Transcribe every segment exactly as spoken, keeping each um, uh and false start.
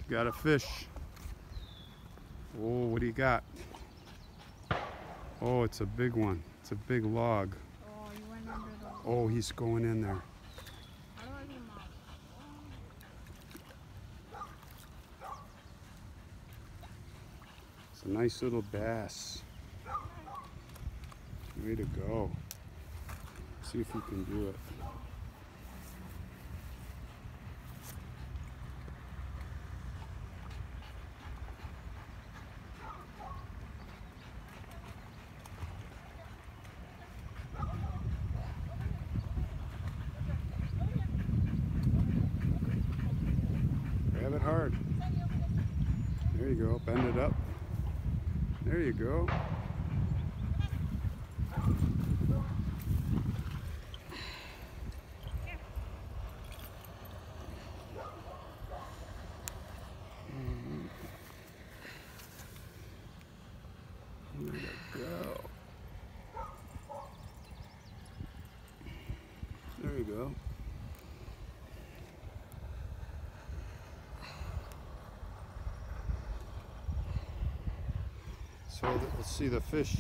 Got a fish. Oh, what do you got? Oh, it's a big one. It's a big log. Oh, you went under the log. Oh, he's going in there. How do I get him out? It's a nice little bass. Way to go. See if you can do it. Grab it hard. There you go. Bend it up. There you go. There you go. There you go. So let's see the fish.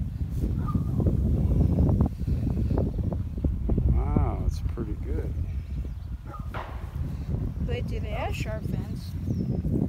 Wow, it's pretty good. But do they have sharp fins?